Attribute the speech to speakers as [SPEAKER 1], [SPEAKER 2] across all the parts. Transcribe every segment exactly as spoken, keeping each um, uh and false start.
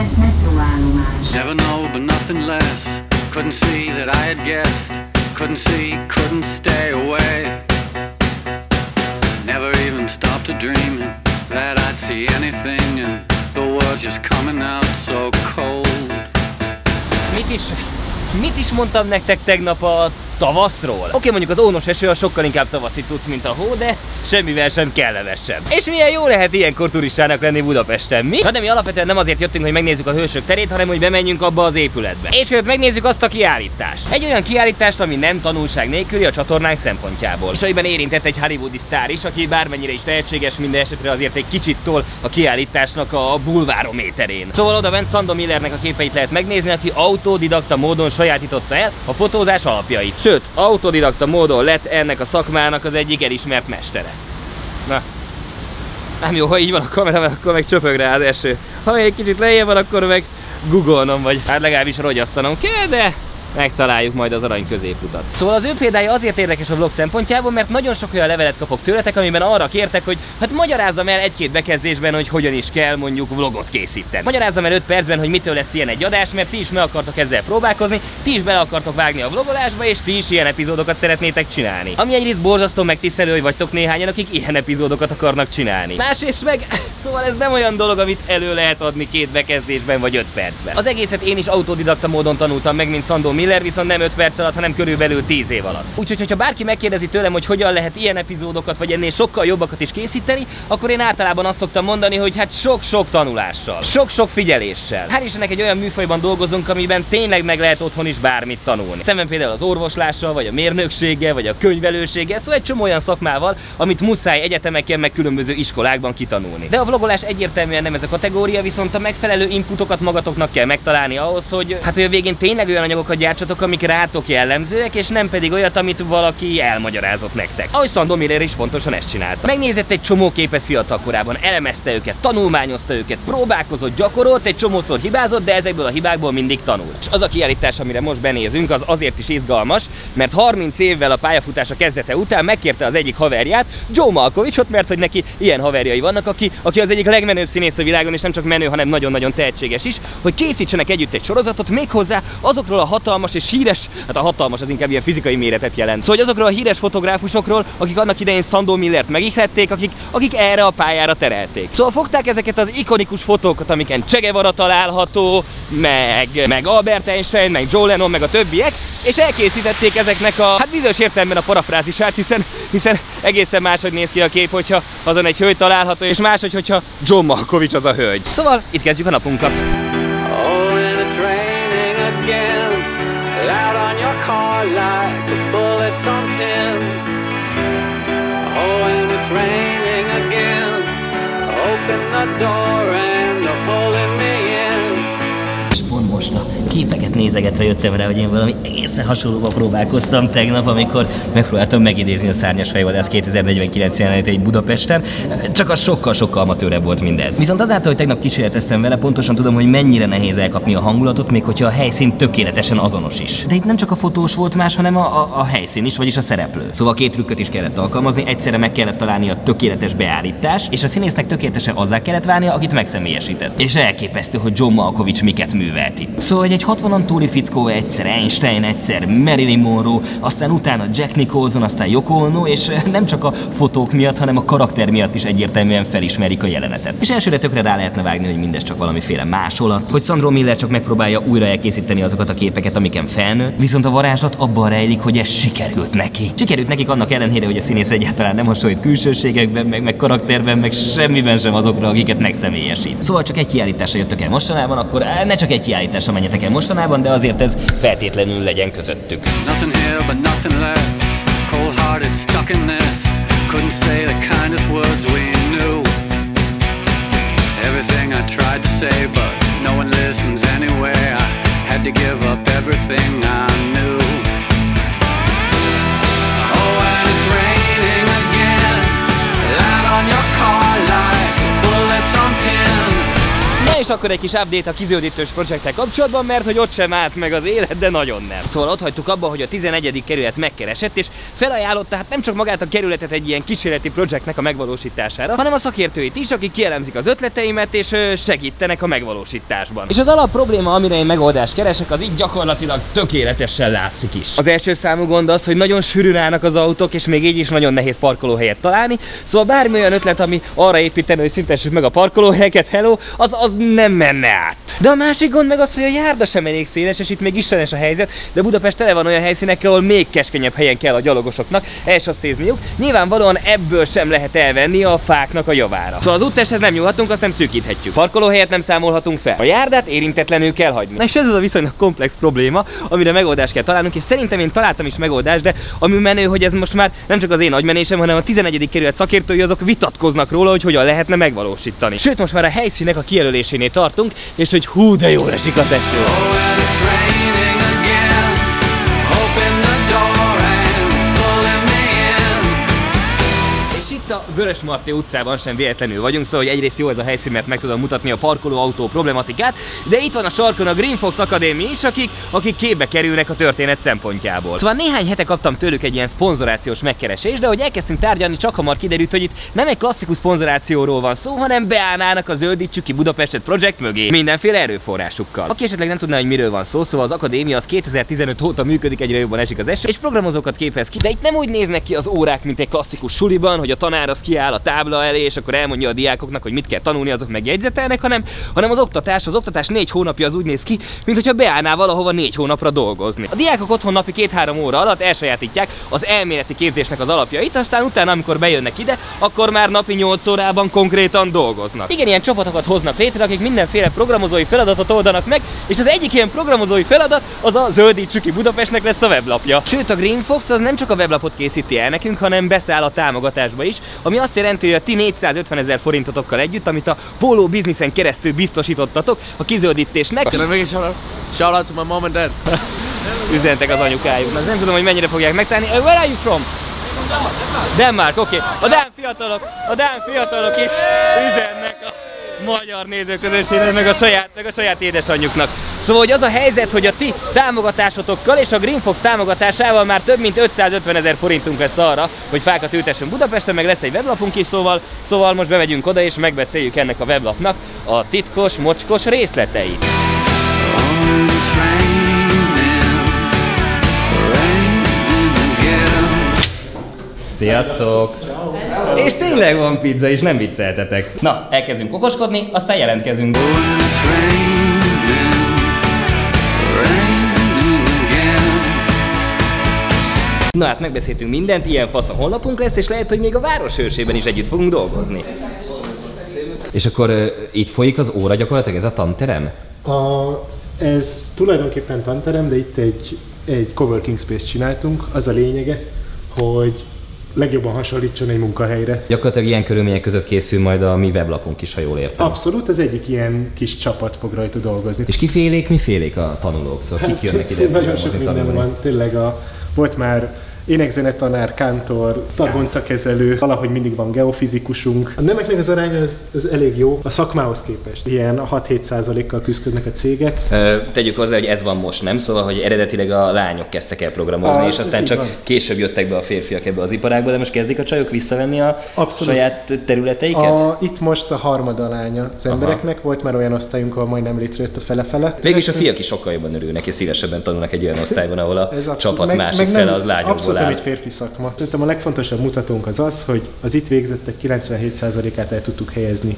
[SPEAKER 1] metróállomás.
[SPEAKER 2] Never know, but nothing less. Couldn't see that I had guessed. Couldn't see, couldn't stay away. Never even stopped to dream that I'd see anything, and the world's just coming out so cold.
[SPEAKER 3] Mit is, mit is mondtam nektek tegnap a tavaszról? Oké, okay, mondjuk az ónos eső a sokkal inkább tavaszi cucc, mint a hó, de semmivel sem kellemesebb. És milyen jó lehet ilyenkor turistának lenni Budapesten, mi? Na de mi alapvetően nem azért jöttünk, hogy megnézzük a Hősök terét, hanem hogy bemenjünk abba az épületbe. És őt megnézzük azt a kiállítást. Egy olyan kiállítást, ami nem tanulság nélküli a csatornánk szempontjából. És amiben érintett egy hollywoodi sztár is, aki bármennyire is tehetséges, minden esetre azért egy kicsit tol a kiállításnak a bulvárométerén. Szóval oda bent Szandor Millernek a képeit lehet megnézni, aki autodidakta módon sajátította el a fotózás alapjait. Sőt, autodidakta módon lett ennek a szakmának az egyik elismert mestere. Na, nem jó, ha így van a kamera, mert akkor meg csöpög rá az eső. Ha még egy kicsit lejjebb van, akkor meg googolnom, vagy hát legalábbis rogyasztanom kell, de megtaláljuk majd az arany középutat. Szóval az ő példája azért érdekes a vlog szempontjából, mert nagyon sok olyan levelet kapok tőletek, amiben arra kértek, hogy hát magyarázzam el egy-két bekezdésben, hogy hogyan is kell mondjuk vlogot készíteni. Magyarázzam el öt percben, hogy mitől lesz ilyen egy adás, mert ti is meg akartok ezzel próbálkozni, ti is bele akartok vágni a vlogolásba, és ti is ilyen epizódokat szeretnétek csinálni. Ami egyrészt borzasztó megtisztelő, hogy vagytok néhányan, akik ilyen epizódokat akarnak csinálni. Másrészt meg, szóval ez nem olyan dolog, amit elő lehet adni két bekezdésben vagy öt percben. Az egészet én is autodidakta módon tanultam meg, mint Szandor Miller, viszont nem öt perc alatt, hanem körülbelül tíz év alatt. Úgyhogy, hogyha bárki megkérdezi tőlem, hogy hogyan lehet ilyen epizódokat, vagy ennél sokkal jobbakat is készíteni, akkor én általában azt szoktam mondani, hogy hát sok-sok tanulással, sok-sok figyeléssel. Hál' Istennek egy olyan műfajban dolgozunk, amiben tényleg meg lehet otthon is bármit tanulni. Szemben például az orvoslással, vagy a mérnökséggel, vagy a könyvelőséggel, szóval egy csomó olyan szakmával, amit muszáj egyetemeken, meg különböző iskolákban kitanulni. De a vlogolás egyértelműen nem ez a kategória, viszont a megfelelő inputokat magatoknak kell megtalálni ahhoz, hogy hát hogy a végén tényleg olyan anyagokat gyártsatok, amik rátok jellemzőek, és nem pedig olyat, amit valaki elmagyarázott nektek. Ahogy Szandor Miller is pontosan ezt csinálta. Megnézett egy csomó képet fiatal korában, elemezte őket, tanulmányozta őket, próbálkozott, gyakorolt, egy csomószor hibázott, de ezekből a hibákból mindig tanul. És az a kiállítás, amire most benézünk, az azért is izgalmas, mert harminc évvel a pályafutása kezdete után megkérte az egyik haverját, Joe Malkovichot, mert hogy neki ilyen haverjai vannak, aki, aki az egyik legmenőbb színész a világon, és nem csak menő, hanem nagyon-nagyon tehetséges is, hogy készítsenek együtt egy sorozatot, méghozzá azokról a hatalmas és híres, hát a hatalmas az inkább ilyen fizikai méretet jelent. Szóval azokról a híres fotográfusokról, akik annak idején Szandor Millert megihlették, akik, akik erre a pályára terelték. Szóval fogták ezeket az ikonikus fotókat, amiken Che Guevara található, meg, meg Albert Einstein, meg Joe Lennon, meg a többiek, és elkészítették ezeknek a, hát bizonyos értelemben a parafrázisát, hiszen, hiszen egészen máshogy néz ki a kép, hogyha azon egy hölgy található, és máshogy, hogyha John Malkovich az a hölgy. Szóval itt kezdjük a napunkat.
[SPEAKER 2] Loud on your car like the bullets on tin. Oh, and it's raining again. Open the door and they're pulling me in.
[SPEAKER 3] És pont most a képeket nézegetve jöttem rá, hogy én valami egészen hasonlóval próbálkoztam tegnap, amikor megpróbáltam megidézni a Szárnyas fejvadász kétezer-negyvenkilenc jeleneteit Budapesten, csak az sokkal-sokkal amatőrebb volt mindez. Viszont azáltal, hogy tegnap kísérleteztem vele, pontosan tudom, hogy mennyire nehéz elkapni a hangulatot, még hogyha a helyszín tökéletesen azonos is. De itt nem csak a fotós volt más, hanem a, a, a helyszín is, vagyis a szereplő. Szóval két trükköt is kellett alkalmazni, egyszerre meg kellett találni a tökéletes beállítás, és a színésznek tökéletesen azzá kellett válnia, akit megszemélyesített. És elképesztő, hogy John Malkovich miket művelt itt. Szóval egy hatvanon túli fickó, egyszer Einstein, egyszer Marilyn Monroe, aztán utána Jack Nicholson, aztán Yoko Ono, és nem csak a fotók miatt, hanem a karakter miatt is egyértelműen felismerik a jelenetet. És elsőre tökre rá lehetne vágni, hogy mindez csak valamiféle másolat, hogy Szandor Miller csak megpróbálja újra elkészíteni azokat a képeket, amiken felnőtt, viszont a varázslat abban rejlik, hogy ez sikerült neki. Sikerült nekik annak ellenére, hogy a színész egyáltalán nem hasonlít külsőségekben, meg, meg karakterben, meg semmiben sem azokra, akiket megszemélyesít. Szóval csak egy kiállításra jöttök el mostanában, akkor ne csak egy kiállításra menjetek el mostanában, de azért ez feltétlenül legyen közöttük.
[SPEAKER 2] Nothing here but nothing left. Cold-hearted, stuck in this. Couldn't say the kindest words we knew. Everything I tried to say, but no one listens anyway. I had to give up everything I knew. Oh, and it's raining again. Light on your car like bullets on tin.
[SPEAKER 3] Na és És akkor egy kis update a kizöldítős projekttel kapcsolatban, mert hogy ott sem állt meg az élet, de nagyon nem. Szóval ott hagytuk abba, hogy a tizenegyedik kerület megkeresett, és felajánlotta hát nem csak magát a kerületet egy ilyen kísérleti projektnek a megvalósítására, hanem a szakértőit is, akik kielemzik az ötleteimet és segítenek a megvalósításban. És az alap probléma, amire én megoldást keresek, az így gyakorlatilag tökéletesen látszik is. Az első számú gond az, hogy nagyon sűrűn állnak az autók, és még így is nagyon nehéz parkolóhelyet találni. Szóval bármi olyan ötlet, ami arra építeni, hogy szüntessük meg a parkolóhelyeket, hello, az, az nem menne át. De a másik gond meg az, hogy a járda sem elég széles, és itt még istenes a helyzet, de Budapest tele van olyan helyszínekkel, ahol még keskenyebb helyen kell a gyalogosoknak elsasszézniuk. Nyilvánvalóan ebből sem lehet elvenni a fáknak a javára. Szóval az úttesthez nem nyúlhatunk, azt nem szűkíthetjük. Parkolóhelyet nem számolhatunk fel. A járdát érintetlenül kell hagyni. Na és ez az a viszonylag komplex probléma, amire megoldást kell találnunk, és szerintem én találtam is megoldást, de ami menő, hogy ez most már nem csak az én agymenésem, hanem a tizenegyedik kerület szakértői azok vitatkoznak róla, hogy hogyan lehetne megvalósítani. Sőt, most már a helyszínek a kijelölésénél tartunk, és hogy hú, de jól esik a eső. A Vörösmarty utcában sem véletlenül vagyunk, szóval hogy egyrészt jó ez a helyszín, mert meg tudom mutatni a parkolóautó problematikát, de itt van a sarkon a Green Fox Akadémia is, akik, akik képbe kerülnek a történet szempontjából. Szóval néhány hete kaptam tőlük egy ilyen szponzorációs megkeresést, de hogy elkezdtünk tárgyalni, csak hamar kiderült, hogy itt nem egy klasszikus szponzorációról van szó, hanem beállnának a Zöldítsük ki Budapestet projekt mögé mindenféle erőforrásukkal. Aki esetleg nem tudná, hogy miről van szó, szóval az akadémia az kétezer-tizenöt óta működik, egyre jobban esik az eső, és programozókat képez ki, de itt nem úgy néznek ki az órák, mint egy klasszikus suliban, hogy a tanár az kiáll a tábla elé, és akkor elmondja a diákoknak, hogy mit kell tanulni, azok meg jegyzetelnek, hanem, hanem az oktatás, az oktatás négy hónapja az úgy néz ki, mintha beállnál valahova négy hónapra dolgozni. A diákok otthon napi két-három óra alatt elsajátítják az elméleti képzésnek az alapjait, aztán utána, amikor bejönnek ide, akkor már napi nyolc órában konkrétan dolgoznak. Igen, ilyen csapatokat hoznak létre, akik mindenféle programozói feladatot oldanak meg, és az egyik ilyen programozói feladat az a Zöldítsük ki Budapestnek lesz a weblapja. Sőt, a Green Fox az nem csak a weblapot készíti el nekünk, hanem beszáll a támogatásba is, ami azt jelenti, hogy a ti négyszázötvenezer forintotokkal együtt, amit a Polo Businessen keresztül biztosítottatok a kizöldítésnek.
[SPEAKER 1] Shout out to my mom and dad.
[SPEAKER 3] Üzentek az anyukájuknak. Nem tudom, hogy mennyire fogják megtenni. Uh, where are you from? Denmark, oké. Okay. A dán fiatalok, a dán fiatalok is üzennek a magyar nézőközönségnek, meg a saját, meg a saját édesanyjuknak. Szóval, hogy az a helyzet, hogy a ti támogatásotokkal és a Green Fox támogatásával már több mint ötszázötvenezer forintunk lesz arra, hogy fákat ültessünk Budapesten, meg lesz egy weblapunk is, szóval, szóval most bemegyünk oda és megbeszéljük ennek a weblapnak a titkos, mocskos részleteit. Sziasztok! És tényleg van pizza, és nem vicceltetek. Na, elkezdünk okoskodni, aztán jelentkezünk. Na hát megbeszéltünk mindent, ilyen fasz a honlapunk lesz, és lehet, hogy még a városőrsében is együtt fogunk dolgozni. És akkor uh, itt folyik az óra gyakorlatilag, ez a tanterem?
[SPEAKER 4] A, ez tulajdonképpen tanterem, de itt egy, egy coworking space csináltunk. Az a lényege, hogy legjobban hasonlítson egy munkahelyre.
[SPEAKER 3] Gyakorlatilag ilyen körülmények között készül majd a mi weblapunk is, ha jól értem.
[SPEAKER 4] Abszolút, az egyik ilyen kis csapat fog rajta dolgozni.
[SPEAKER 3] És kifélék, mifélék a tanulók? Szóval hát, kik jönnek ide?
[SPEAKER 4] Nagyon sok minden van, tényleg a, volt már énekzenetanár, kántor, targoncakezelő, valahogy mindig van geofizikusunk. A nemeknek az aránya az, az elég jó a szakmához képest. Ilyen hat-hét százalékkal küzdködnek a cégek. Ö,
[SPEAKER 3] tegyük hozzá, hogy ez van most, nem? Szóval, hogy eredetileg a lányok kezdtek el programozni, a, és aztán csak van. Később jöttek be a férfiak ebbe az iparágba, de most kezdik a csajok visszavenni a Abszolút. saját területeiket?
[SPEAKER 4] A, itt most a harmada lánya az embereknek. Aha. Volt már olyan osztályunk, ahol majdnem létrejött a fele-fele.
[SPEAKER 3] Végülis a fiak is sokkal jobban örülnek, és szívesebben tanulnak egy olyan osztályban, ahol a csapat meg, másik meg fele az lányokból.
[SPEAKER 4] Nem egy férfi szakma. Szerintem a legfontosabb mutatónk az az, hogy az itt végzettek kilencvenhét százalékát el tudtuk helyezni.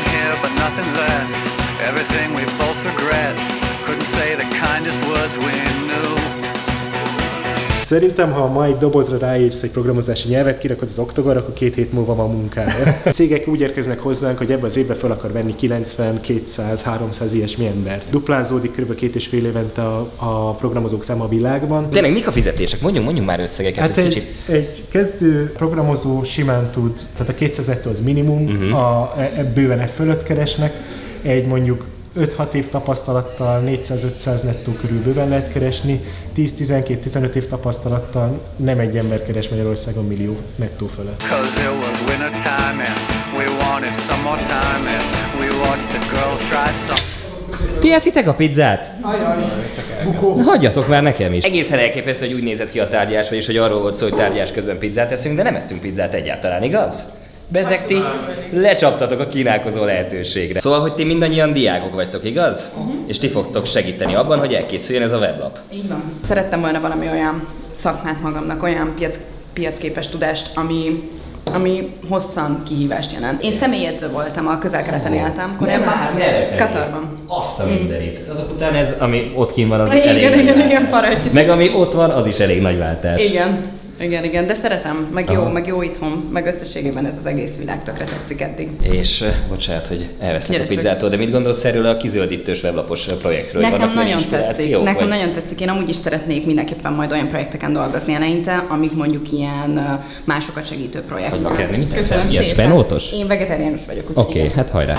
[SPEAKER 4] Szerintem, ha ma egy dobozra ráírsz egy programozási nyelvet, kirakod az Octogon, akkor két hét múlva van munkája. A cégek úgy érkeznek hozzánk, hogy ebbe az évben fel akar venni kilencven, kétszáz, háromszáz ilyesmi embert. Duplázódik kb. két és fél évente a, a programozók száma a világban.
[SPEAKER 3] Tényleg mik a fizetések? Mondjunk, mondjunk már összegeket
[SPEAKER 4] hát egy, egy kicsit. Egy kezdő programozó simán tud, tehát a kétszáz nettó az minimum, uh-huh. a, e, bőven e fölött keresnek, egy mondjuk öt-hat év tapasztalattal négyszáz-ötszáz nettó körül bőven lehet keresni, tíz-tizenkét-tizenöt év tapasztalattal nem egy ember keres Magyarországon millió nettó fölött.
[SPEAKER 2] wanted some more time and we watched the girls try some.
[SPEAKER 3] Ti eszitek a pizzát?
[SPEAKER 4] Ajaj, bukó.
[SPEAKER 3] Hagyjatok már nekem is. Egészen elképesztő, hogy úgy nézett ki a tárgyás, vagyis hogy arról volt szó, hogy tárgyás közben pizzát eszünk, de nem ettünk pizzát egyáltalán, igaz? Bezeg ti lecsaptatok a kínálkozó lehetőségre. Szóval, hogy ti mindannyian diákok vagytok, igaz? Uh-huh. És ti fogtok segíteni abban, hogy elkészüljön ez a weblap.
[SPEAKER 5] Így van. Szerettem volna valami olyan szakmát magamnak, olyan piac, piacképes tudást, ami, ami hosszan kihívást jelent. Én személyedző voltam, a Közel-Keleten éltem.
[SPEAKER 3] Korábban Katarban. Azt a mindenit. Azok után ez, ami ott kint van, az
[SPEAKER 5] igen,
[SPEAKER 3] elég
[SPEAKER 5] igen,
[SPEAKER 3] nagy
[SPEAKER 5] igen, igen, para egy kicsit.
[SPEAKER 3] Meg ami ott van, az is elég nagy váltás.
[SPEAKER 5] Igen. Igen, igen, de szeretem, meg jó,
[SPEAKER 3] Aha.
[SPEAKER 5] meg jó itthon, meg összességében ez az egész világ tökre tetszik eddig.
[SPEAKER 3] És uh, bocsánat, hogy elvesznek a pizzától, de mit gondolsz erről a kizöldítős weblapos projektről?
[SPEAKER 5] Nekem nagyon tetszik, nekem vagy? nagyon tetszik. Én amúgy is szeretnék mindenképpen majd olyan projekteken dolgozni eleinte, amik mondjuk ilyen uh, másokat segítő projektek.
[SPEAKER 3] Vagy akár mit teszel?
[SPEAKER 5] Köszönöm
[SPEAKER 3] Ilyes
[SPEAKER 5] szépen.
[SPEAKER 3] spenótos?
[SPEAKER 5] Én vegetáriánus vagyok.
[SPEAKER 3] Oké, okay, hát hajrá!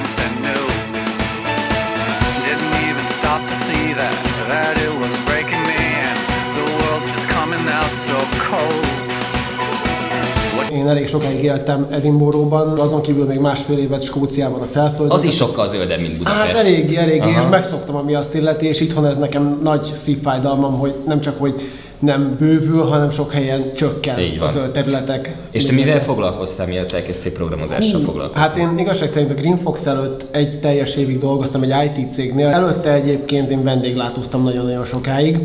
[SPEAKER 6] Én elég sokáig éltem Edinburghban, azon kívül még másfél évet Skóciában a felföldön.
[SPEAKER 3] Az is sokkal zöldebb, mint Budapest.
[SPEAKER 6] Hát eléggé, eléggé, és megszoktam, ami azt illeti, és itthon ez nekem nagy szívfájdalmam, hogy nem csak, hogy nem bővül, hanem sok helyen csökken a zöld területek.
[SPEAKER 3] És te mivel foglalkoztál, mielőtt elkezdtél programozással foglalkozni?
[SPEAKER 6] Hát én igazság szerint a Greenfox előtt egy teljes évig dolgoztam egy i té cégnél. Előtte egyébként én vendéglátóztam nagyon-nagyon sokáig.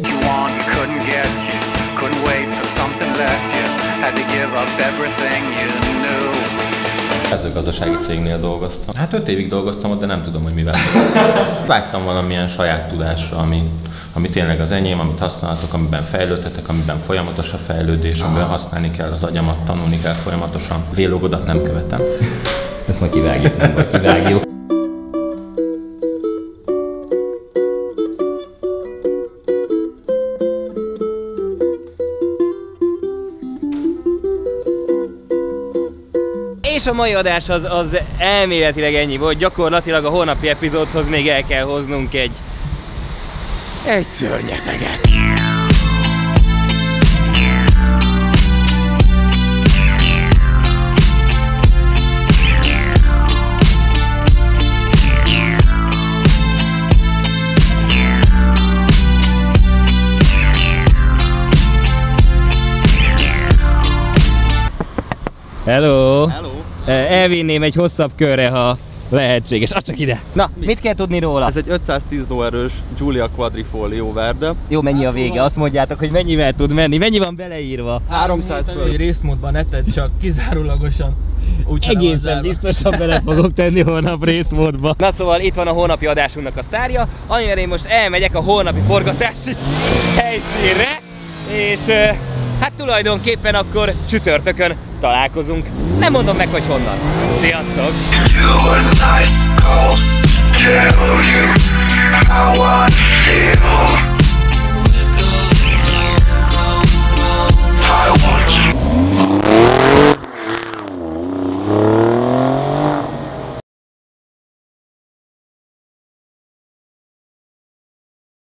[SPEAKER 7] Mezőgazdasági cégnél dolgoztam. Hát öt évig dolgoztam ott, de nem tudom, hogy mivel. Vágytam valamilyen saját tudásra, ami, ami tényleg az enyém, amit használhatok, amiben fejlődhetek, amiben folyamatos a fejlődés, amiben használni kell az agyamat, tanulni kell folyamatosan. Vélogodat nem követem.
[SPEAKER 3] Ezt majd kivágjuk, nem vagy kivágjuk. És a mai adás az, az elméletileg ennyi volt, gyakorlatilag a holnapi epizódhoz még el kell hoznunk egy... egy szörnyeteget. Hello!
[SPEAKER 8] Hello!
[SPEAKER 3] Elvinném egy hosszabb körre, ha lehetséges. Adj csak ide! Na, mit, mit kell tudni róla?
[SPEAKER 8] Ez egy ötszáztíz lóerős Giulia Quadrifoglio Verde.
[SPEAKER 3] Jó, mennyi a vége? Azt mondjátok, hogy mennyivel tud menni. Mennyi van beleírva?
[SPEAKER 8] háromszáz föl.
[SPEAKER 9] Részmódban ne tedd, csak kizárólagosan. Úgy
[SPEAKER 3] egészen biztosan bele fogok tenni holnap részmódba. Na szóval itt van a holnapi adásunknak a sztárja, amivel én most elmegyek a holnapi forgatási helyszínre, és hát tulajdonképpen akkor csütörtökön találkozunk. Nem mondom meg, hogy honnan. Sziasztok!